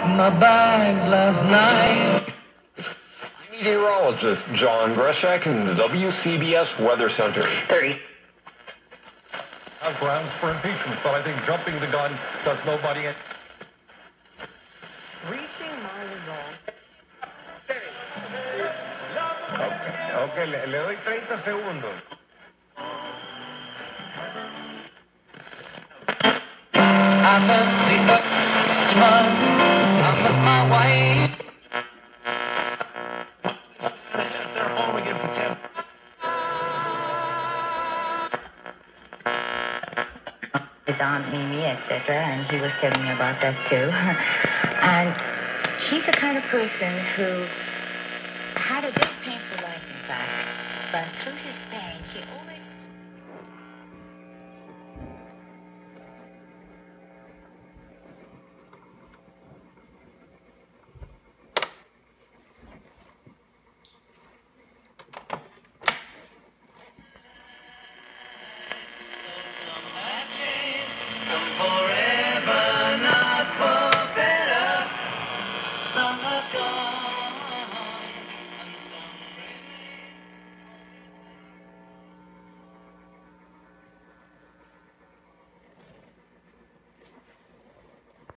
my bags last night. Meteorologist John Greshak in the WCBS Weather Center. 30. Have grounds for impeachment, but I think jumping the gun does nobody in. Reaching my resolve. Okay, le doy 30 segundos. I miss the sun, I miss my wife. They're home against the Jets. His aunt Mimi, etc., and he was telling me about that too. And he's the kind of person who had a very painful life, in fact.